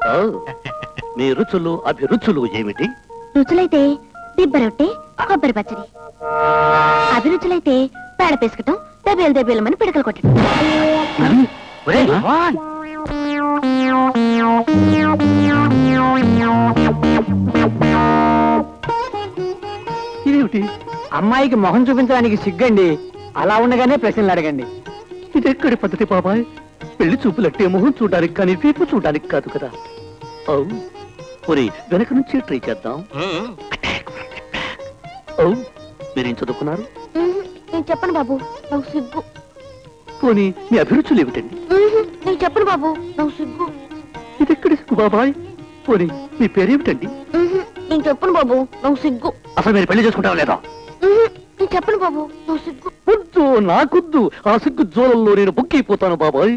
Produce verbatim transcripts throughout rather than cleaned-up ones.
మీ రుచులు అభిరుచులు ఏమిటి? రుచులైతే దిబ్బ రొట్టె, కొబ్బరి పచ్చడి. అభిరుచులైతే పేడ పేసుకటం, దెబ్బేలు దెబ్బేలమని పిడకలు కొట్టడం. ఇదేమిటి? అమ్మాయికి మొహం చూపించడానికి సిగ్గండి. అలా ఉండగానే ప్రశ్నలు అడగండి. ఇదెక్కడి పద్ధతి బాబాయ్? పెళ్లి చూపులట్టే మొహం చూడడానికి కానీ వీపు చూడడానికి కాదు కదా. అవు ఒరే, వెనక నుంచి ట్రై చేద్దాం. అవు మీరేం చదువుకున్నారు? నేను చెప్పను బాబు, నాకు సిగ్గు. పోనీ మీ అభిరుచులు ఏమిటండి? నేను చెప్పను బాబు, నాకు సిగ్గు. ఇదెక్కడి సిగ్గు బాబాయ్? పోనీ మీ పేరేమిటండి? నేను చెప్పను బాబు, నాకు సిగ్గు. అసలు మీరు పెళ్లి చేసుకుంటారా లేదా? నేను చెప్పను బాబు, నాకు సిగ్గు. వద్దు, నాకొద్దు. ఆ సిగ్గు జోలల్లో నేను బుక్కైపోతాను బాబాయ్.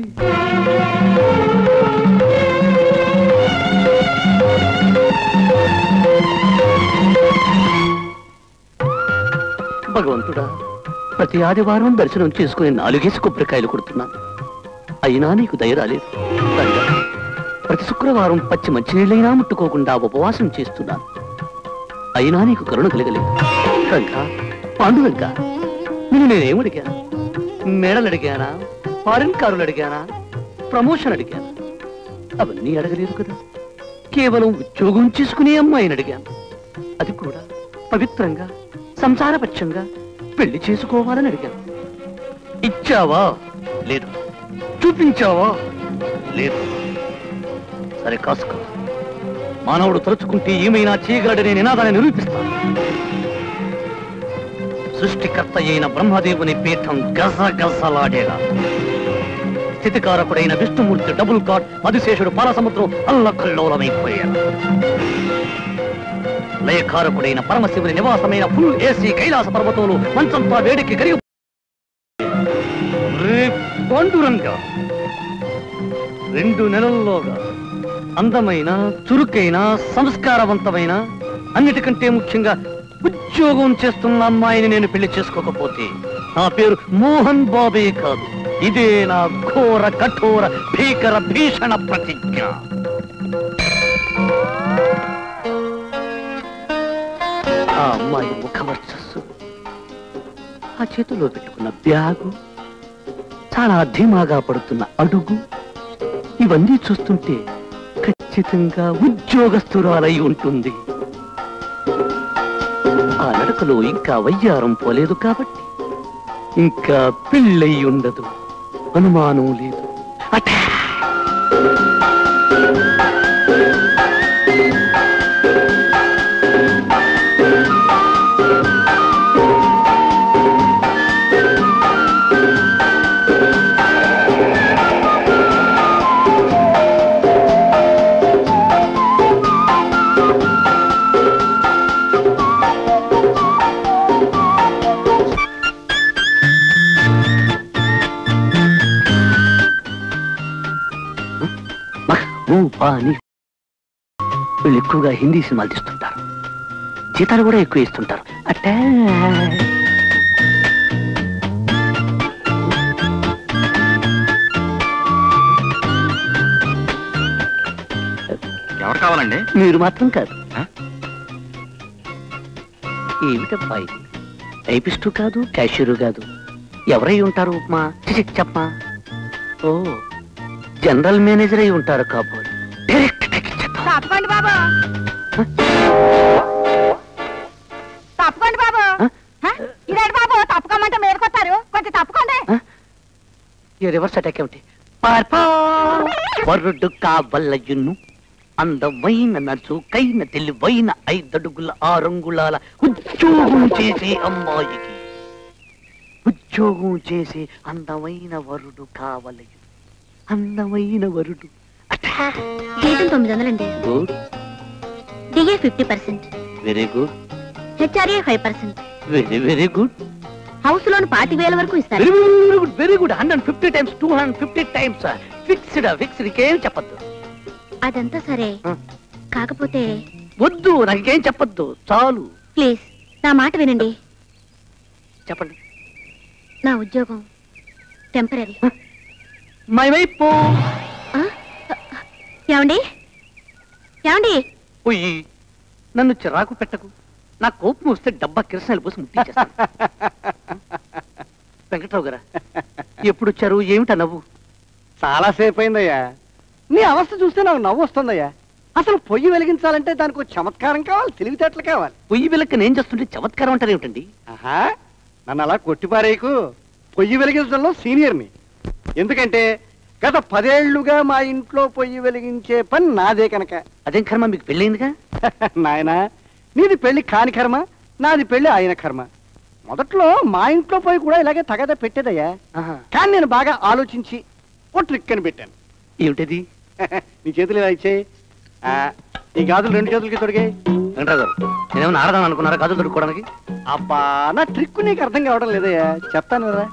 భగవంతుడా, ప్రతి ఆదివారం దర్శనం చేసుకుని నాలుగేసి కొబ్బరికాయలు కొడుతున్నాను. అయినా నీకు దయ రాలేదు. ప్రతి శుక్రవారం పచ్చి మంచినీళ్ళైనా ముట్టుకోకుండా ఉపవాసం చేస్తున్నాను. అయినా నీకు కరుణ కలగలేదు. రంగా, పాండురంగ, నేను నేనేమడిగాను? మేడలు అడిగానా? ఫారిన్ కారులు అడిగానా? ప్రమోషన్ అడిగానా? అవన్నీ అడగలేదు కదా. కేవలం ఉద్యోగం చేసుకునే అమ్మాయిని అడిగాను. అది కూడా పవిత్రంగా, సంసారపక్షంగా పెళ్లి చేసుకోవాలని అడిగాను. ఇచ్చావా? లేదు. చూపించావా? లేదు. సరే కాసుకో. మానవుడు తలుచుకుంటే ఏమైనా చేయగలడనే నినాదాన్ని నిరూపిస్తాను. సృష్టికర్త అయిన బ్రహ్మదేవుని పీఠం గజ గజలాడేలా, స్థితికారకుడైన విష్ణుమూర్తి డబుల్ కాట్ అధిశేషుడు పాలసముద్రం అల్లకల్లోలమైపోయేలా, లయకారకుడైన పరమశివుని నివాసమైన ఫుల్ ఏసీ కైలాస పర్వతంలో మంచంతా వేడికి కరిగి పాండురంగా రెండు నెలల్లోగా అందమైన, చురుకైన, సంస్కారవంతమైన, అన్నిటికంటే ముఖ్యంగా ఉద్యోగం చేస్తున్న అమ్మాయిని నేను పెళ్లి చేసుకోకపోతే నా పేరు మోహన్ బాబే కాదు. ఇదే నా ఘోర కఠోర భీకర భీషణ ప్రతిజ్ఞ. ఆ అమ్మాయి ముఖవర్చస్సు, ఆ చేతిలో పెట్టుకున్న బ్యాగు, చాలా ధీమాగా పడుతున్న అడుగు, ఇవన్నీ చూస్తుంటే ఖచ్చితంగా ఉద్యోగస్తురాలై ఉంటుంది. ఆ నడకలో ఇంకా వయ్యారం పోలేదు కాబట్టి ఇంకా పెళ్ళై ఉండదు. అనుమానం లేదు. అటా వీళ్ళు ఎక్కువగా హిందీ సినిమాలు తీస్తుంటారు. జీతాలు కూడా ఎక్కువ ఇస్తుంటారు. అట్టే ఎవరు కావాలండి? మీరు మాత్రం కాదు. ఏమిటబ్బా ఇది? టైపిస్టు కాదు, క్యాషియరు కాదు. ఎవరై ఉంటారు? ఉప్మా చెప్పమా. ఓ, జనరల్ మేనేజర్ అయి ఉంటారు కాబోలు. తప్పకండి బాబు, తప్పకండి బాబు. ఇదేంటి బాబు, తప్పకమ్మంటే మీదకొస్తారు, కొంచెం తప్పకండి. ఈ రివర్స్ అటాక్ ఏమిటి? వరుడు కావలయును అందమైన నచుకైన తెలివైన ఐదడుగుల ఆరంగుళాల ఉద్యోగం చేసే అమ్మాయికి ఉద్యోగం చేసే అందమైన వరుడు కావలయు. అందమైన వరుడు. జీతం తొమ్మిది వందలండి. Good. DA fifty percent. Very good. HRA five percent. Very very good. House loan పాతి వేల వరకు ఇస్తారు. Very good very good. Hundred fifty times two hundred fifty times fixed fixed. ఇంకేం చెప్పద్దు. అదంతా సరే, కాకపోతే వద్దు, నాకేం చెప్పద్దు, చాలు. ప్లీజ్ నా మాట వినండి. చెప్పండి. నా ఉద్యోగం టెంపరీ. మై వైపు. ఏమండి, ఏమండి పోయి నన్ను చిరాకు పెట్టకు. నా కోపం వస్తే డబ్బా కిరసనాలు పోసి ముట్టించేస్తాను. వెంకట్రావు గారా, ఎప్పుడు వచ్చారు? ఏమిటా నవ్వు? చాలాసేపు అయిందయ్యా. నీ అవస్థ చూస్తే నాకు నవ్వు వస్తుందయ్యా. అసలు పొయ్యి వెలిగించాలంటే దానికి ఒక చమత్కారం కావాలి, తెలివితేటలు కావాలి. పొయ్యి వెలక్క నేను చేస్తుంటే చమత్కారం అంటారు ఏమిటండి? ఆహా, నన్ను అలా కొట్టిపారేయకు. పొయ్యి వెలిగించడంలో సీనియర్ని. ఎందుకంటే గత పదేళ్లుగా మా ఇంట్లో పొయ్యి వెలిగించే పని నాదే కనుక. అదేం కర్మ, మీకు పెళ్ళయిందిగా? నాయనా, నీది పెళ్లి కాని కర్మ, నాది పెళ్లి ఆయన కర్మ. మొదట్లో మా ఇంట్లో పోయి కూడా ఇలాగే తగదా పెట్టేదయ్యా. కానీ నేను బాగా ఆలోచించి ఓ ట్రిక్ అని పెట్టాను. ఏమిటది? నీ చేతులు ఇలా ఇచ్చేయి. ఈ గాజులు రెండు చేతులకి తొడిగాయి. వెంకట్రావు గారు, నేనేమన్నా ఆడదాను అనుకున్నారా గాజులు దొరుకుకోవడానికి? అబ్బా, నా ట్రిక్ నీకు అర్థం కావడం లేదయ్యా. చెప్తాను కదా.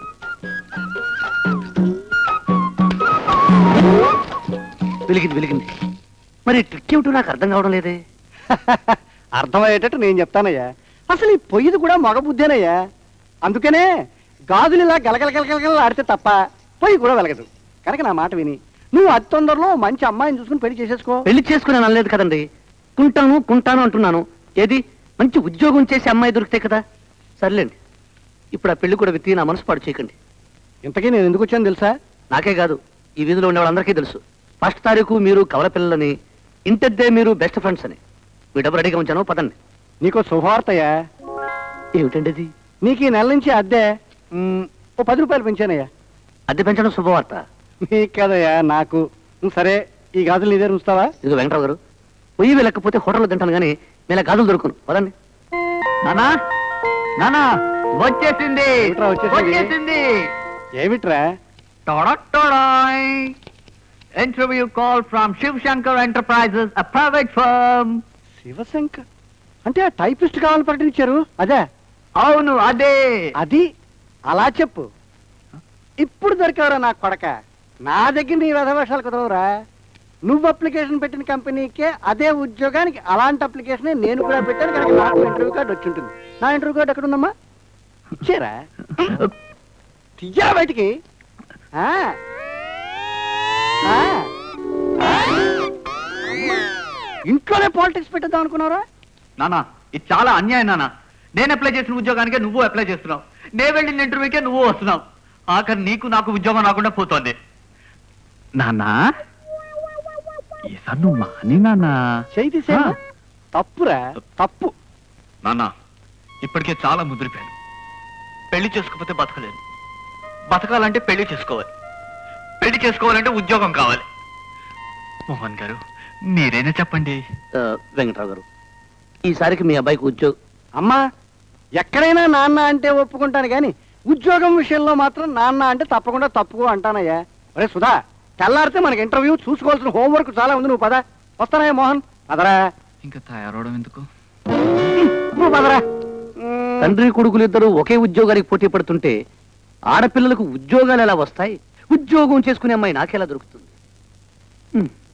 వెలిగింది వెలిగింది. మరి ట్రిక్ ఏమిటో నాకు అర్థం కావడం లేదే. అర్థమయ్యేటట్టు నేను చెప్తానయ్యా. అసలు ఈ పొయ్యిది కూడా మగ బుద్ధేనయ్యా. అందుకనే గాజులు ఇలా గలగల గలగల ఆడితే తప్ప పొయ్యి కూడా వెలగదు. కనుక నా మాట విని నువ్వు అతి తొందరలో మంచి అమ్మాయిని చూసుకుని పెళ్లి చేసేసుకో. పెళ్లి చేసుకుని అనలేదు కదండి, కుంటాను కుంటాను అంటున్నాను. ఏది మంచి ఉద్యోగం చేసే అమ్మాయి దొరికితే కదా. సర్లేండి, ఇప్పుడు ఆ పెళ్లి కూడా విత్తి నా మనసు పాడు చేయకండి. ఇంతకీ నేను ఎందుకు వచ్చాను తెలుసా? నాకే కాదు, ఈ వీధిలో ఉండే వాళ్ళందరికీ తెలుసు. ఫస్ట్ తారీఖు మీరు కవల పిల్లలని, ఇంటద్దే మీరు బెస్ట్ ఫ్రెండ్స్ అని. మీ డబ్బు రెడీగా ఉంచాను, పదండి. నీకో శుభవార్తయ్యా. ఏమిటండి అది? నీకు ఈ నెల నుంచి అద్దె మ్, ఓ పది రూపాయలు పెంచానయ్యా. అద్దె పెంచడం శుభవార్త. నీకు కదయ్యా, నాకు. సరే, ఈ గాజులు నీ దగ్గర ఉంచుతావా? ఇదిగో వెంకటరావు గారు, పొయ్యి వెళ్ళకపోతే హోటల్లో తింటాను కానీ నేను గాజులు దొరుకును. పదండి. నానా నానా వచ్చేసింది ఏమిట్రా వచ్చేసింది? వచ్చేసింది. ఏమిట్రా? Interview call from Shiv Shankar enterprises, a private firm. Shivshankar అంటే ఆ టైపిస్ట్ కావాలని ప్రకటించారు అదే? అవును, అదే. అది అలా చెప్పు. ఇప్పుడు దొరికావురా నా కొడక. నా దగ్గర నీ వ్యధవేషాలు కుదరవురా. నువ్వు అప్లికేషన్ పెట్టిన కంపెనీకే అదే ఉద్యోగానికి అలాంటి అప్లికేషన్ నేను కూడా పెట్టాను కనుక నాకు ఇంటర్వ్యూ కార్డు వచ్చి ఉంటుంది. నా ఇంటర్వ్యూ కార్డు ఎక్కడ ఉందమ్మా? ఇచ్చారా? తీయా బయటికి. ఆ ఆ. ఇంట్లోనే పాలిటిక్స్ పెట్టేద్దాం అనుకున్నారా? నానా, ఇది చాలా అన్యాయం నానా. నేను అప్లై చేసిన ఉద్యోగానికే నువ్వు అప్లై చేస్తున్నావు, నేను వెళ్ళిన ఇంటర్వ్యూకే నువ్వు వస్తున్నావు. ఆఖరి నీకు నాకు ఉద్యోగం రాకుండా పోతోంది. నానా, ఈసారి నువ్వు మాని నానా. చేయి తప్పురా, తప్పు. నానా, ఇప్పటికే చాలా ముదిరిపోయాను. పెళ్లి చేసుకోకపోతే బతకలేను. బతకాలంటే పెళ్లి చేసుకోవాలి. పెళ్లి చేసుకోవాలంటే ఉద్యోగం కావాలి. మోహన్ గారు, మీరైనా చెప్పండి. వెంకటరావు గారు, ఈసారికి మీ అబ్బాయికి ఉద్యోగం. అమ్మా, ఎక్కడైనా నాన్న అంటే ఒప్పుకుంటాను కానీ ఉద్యోగం విషయంలో మాత్రం నాన్న అంటే తప్పకుండా తప్పుకో అంటానయ్యా. అరే సుధా, తెల్లారితే మనకి ఇంటర్వ్యూ, చూసుకోవాల్సిన హోంవర్క్ చాలా ఉంది. నువ్వు పద. వస్తానయ్యా మోహన్. పదరా. ఇంకా తయారవడం ఎందుకు? నువ్వు పదరా. తండ్రి కొడుకులు ఇద్దరు ఒకే ఉద్యోగానికి పోటీ పడుతుంటే ఆడపిల్లలకు ఉద్యోగాలు ఎలా వస్తాయి? ఉద్యోగం చేసుకునే అమ్మాయి నాకెలా దొరుకుతుంది?